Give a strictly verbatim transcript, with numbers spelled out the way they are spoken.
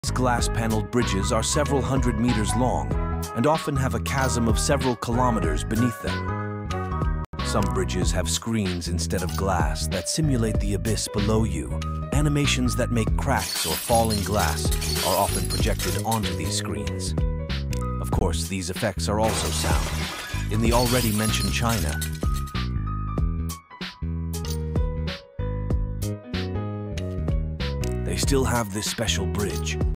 These glass-paneled bridges are several hundred meters long and often have a chasm of several kilometers beneath them. Some bridges have screens instead of glass that simulate the abyss below you. Animations that make cracks or falling glass are often projected onto these screens. Of course, these effects are also sound. In the already mentioned China, they still have this special bridge.